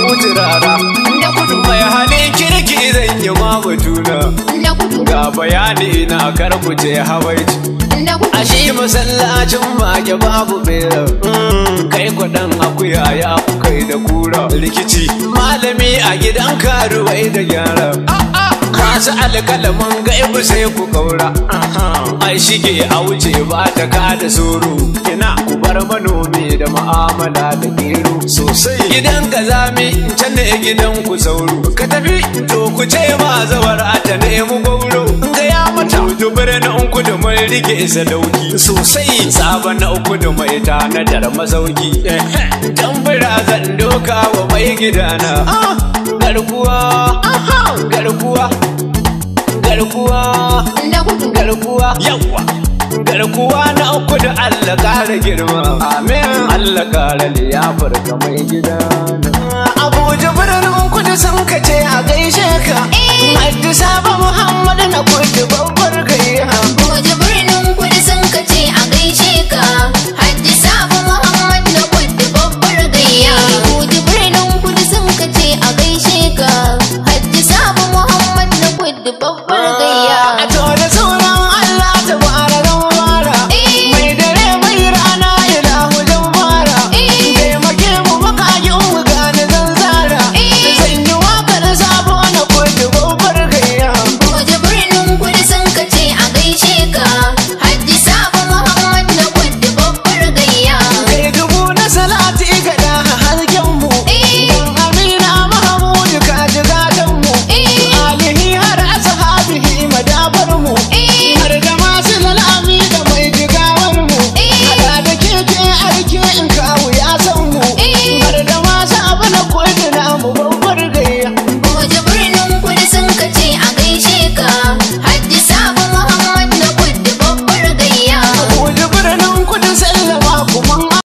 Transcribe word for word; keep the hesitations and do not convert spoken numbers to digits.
wuce rara. Mai halin kirki zan yi ma batuna. Ga bayani na karkuce hawaici. Ashe masallacin mage babu bera. Kai kwaɗan akuya ya fi kai da kura. Rikici malami a gidan karuwai da gyara. Masu alƙalamin gaibu sai ku kaura. Ai shige a wuce ba ta kada soro. Ina ku bar manomi da ma'amala da gero sosai. Gidan kazami can ne gidan ku sauro. Ka tafi to ku ce ma zawar a ta nemi gauro. Gaya mata to birnin kudu mai rike sadauki sosai. Sabon na uku da mai tanadar masauki. Tambura zan doka wa mai gidana. Garkuwa, garkuwa, garkuwa, garkuwa, yawa. Garkuwa na uku da Allah kara girma. Amin. Allah kara liyafar ka mai gidana. Abuja birnin kudu sun kace a gaishe ka. Haddi Sabo Muhammad na kudu babbar gayya.